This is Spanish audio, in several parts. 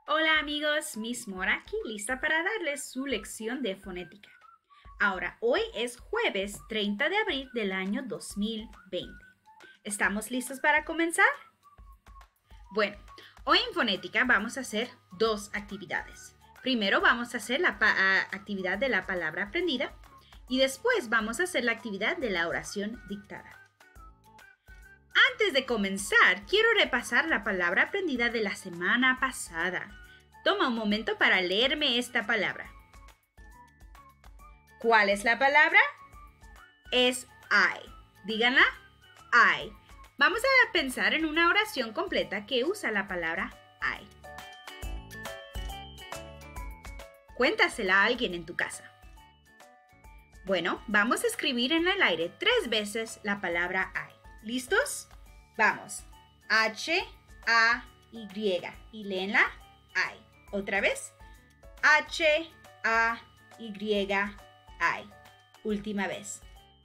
Hola amigos, Miss Mora aquí, lista para darles su lección de fonética. Ahora, hoy es jueves 30 de abril del año 2020. ¿Estamos listos para comenzar? Bueno, hoy en fonética vamos a hacer dos actividades. Primero vamos a hacer la actividad de la palabra aprendida y después vamos a hacer la actividad de la oración dictada. Antes de comenzar, quiero repasar la palabra aprendida de la semana pasada. Toma un momento para leerme esta palabra. ¿Cuál es la palabra? Es I. Díganla, I. Vamos a pensar en una oración completa que usa la palabra I. Cuéntasela a alguien en tu casa. Bueno, vamos a escribir en el aire 3 veces la palabra I. ¿Listos? Vamos. H-A-Y. Y léenla I. Otra vez. H-A-Y-I. Última vez.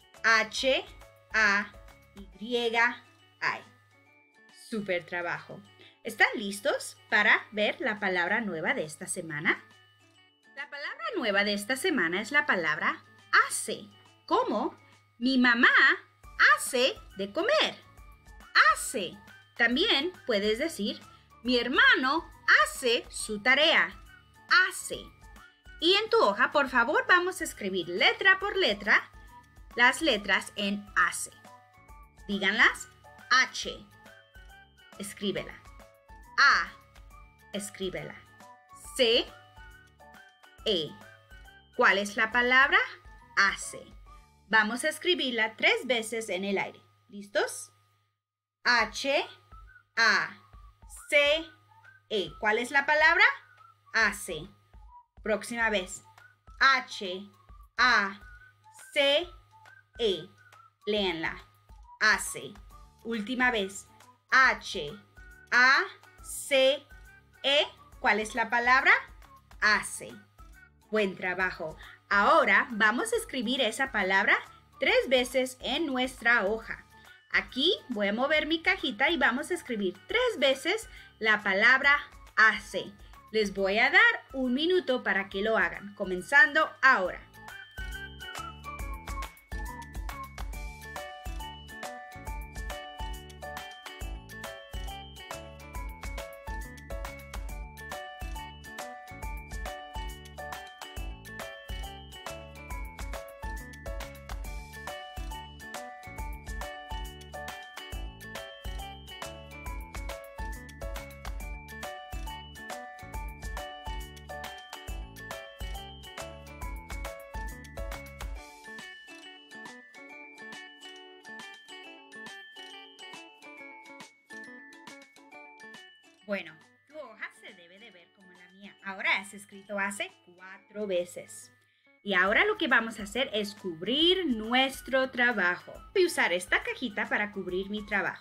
H-A-Y-I. Súper trabajo. ¿Están listos para ver la palabra nueva de esta semana? La palabra nueva de esta semana es la palabra hace. Como mi mamá hace de comer. Hace. También puedes decir, mi hermano hace su tarea. Hace. Y en tu hoja, por favor, vamos a escribir letra por letra las letras en hace. Díganlas. H. Escríbela. A. Escríbela. C. E. ¿Cuál es la palabra? Hace. Vamos a escribirla 3 veces en el aire. ¿Listos? H, A, C, E. ¿Cuál es la palabra? Hace. Próxima vez. H, A, C, E. Léanla. Hace. Última vez. H, A, C, E. ¿Cuál es la palabra? Hace. Buen trabajo. Ahora vamos a escribir esa palabra 3 veces en nuestra hoja. Aquí voy a mover mi cajita y vamos a escribir 3 veces la palabra hace. Les voy a dar 1 minuto para que lo hagan, comenzando ahora. Bueno, tu hoja se debe de ver como la mía. Ahora has escrito hace 4 veces. Y ahora lo que vamos a hacer es cubrir nuestro trabajo. Voy a usar esta cajita para cubrir mi trabajo.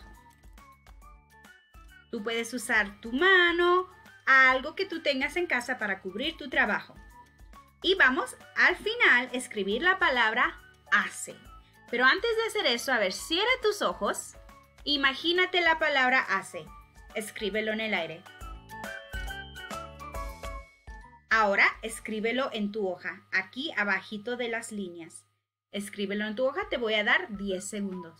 Tú puedes usar tu mano, algo que tú tengas en casa para cubrir tu trabajo. Y vamos al final a escribir la palabra hace. Pero antes de hacer eso, a ver, cierra tus ojos. Imagínate la palabra hace. Escríbelo en el aire. Ahora escríbelo en tu hoja, aquí abajito de las líneas. Escríbelo en tu hoja, te voy a dar 10 segundos.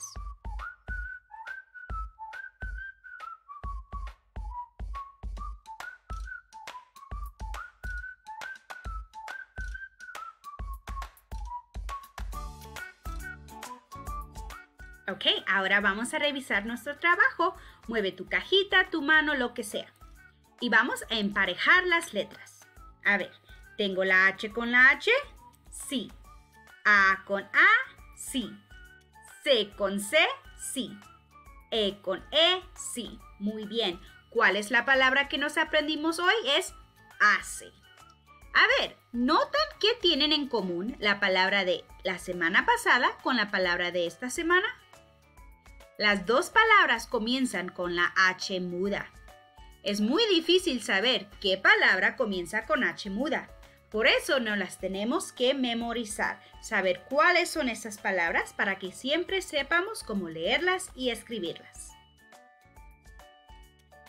Ok, ahora vamos a revisar nuestro trabajo. Mueve tu cajita, tu mano, lo que sea. Y vamos a emparejar las letras. A ver, ¿tengo la H con la H? Sí. A con A, sí. C con C, sí. E con E, sí. Muy bien. ¿Cuál es la palabra que nos aprendimos hoy? Es hace. A ver, ¿notan qué tienen en común la palabra de la semana pasada con la palabra de esta semana? Las dos palabras comienzan con la H muda. Es muy difícil saber qué palabra comienza con H muda. Por eso nos las tenemos que memorizar, saber cuáles son esas palabras para que siempre sepamos cómo leerlas y escribirlas.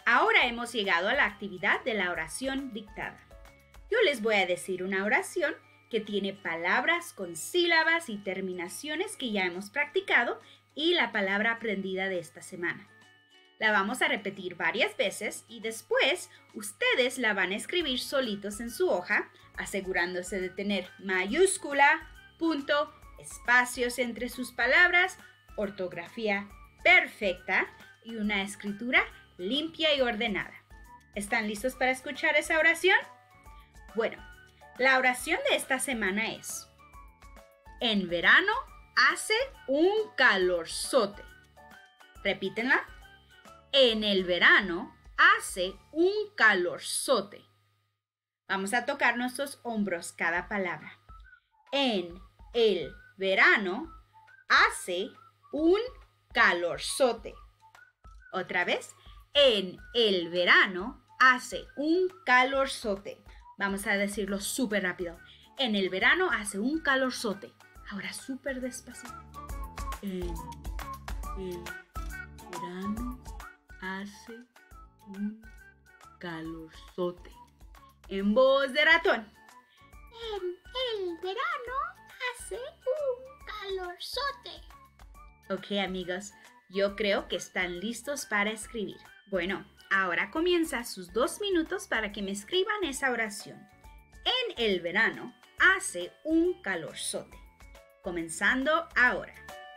Ahora hemos llegado a la actividad de la oración dictada. Yo les voy a decir una oración que tiene palabras con sílabas y terminaciones que ya hemos practicado y la palabra aprendida de esta semana. La vamos a repetir varias veces y después ustedes la van a escribir solitos en su hoja, asegurándose de tener mayúscula, punto, espacios entre sus palabras, ortografía perfecta y una escritura limpia y ordenada. ¿Están listos para escuchar esa oración? Bueno, la oración de esta semana es: en verano hace un calorzote. Repítenla. En el verano hace un calorzote. Vamos a tocar nuestros hombros cada palabra. En el verano hace un calorzote. Otra vez. En el verano hace un calorzote. Vamos a decirlo súper rápido. En el verano hace un calorzote. Ahora súper despacito. En el verano hace un calorzote. En voz de ratón. En el verano hace un calorzote. Ok, amigos, yo creo que están listos para escribir. Bueno, ahora comienza sus 2 minutos para que me escriban esa oración. En el verano hace un calorzote. Comenzando ahora.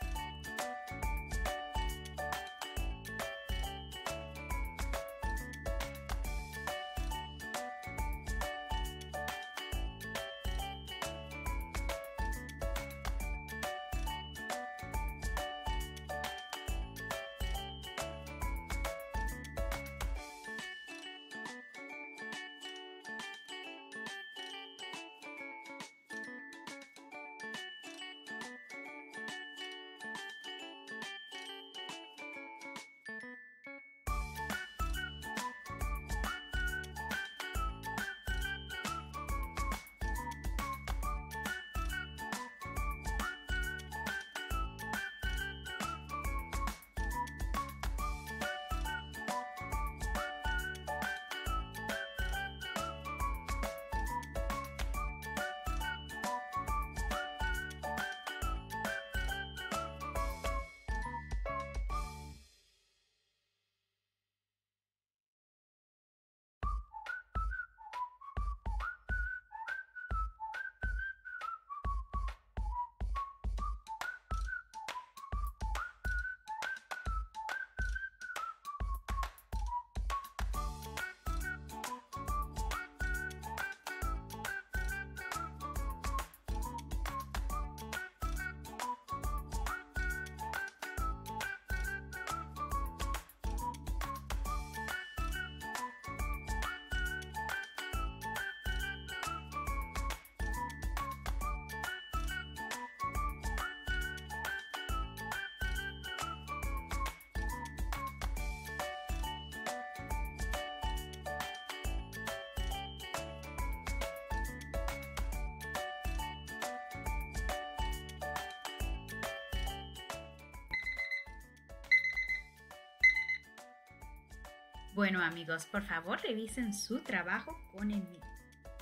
Bueno, amigos, por favor revisen su trabajo con el mío.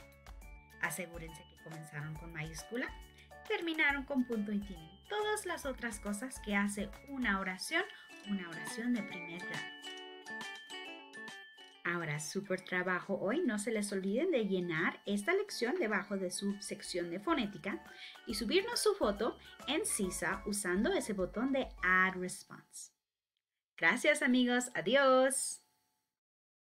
Asegúrense que comenzaron con mayúscula, terminaron con punto y tienen todas las otras cosas que hace una oración de primer grado. Ahora, súper trabajo hoy. No se les olviden de llenar esta lección debajo de su sección de fonética y subirnos su foto en Sisa usando ese botón de Add Response. Gracias, amigos. Adiós.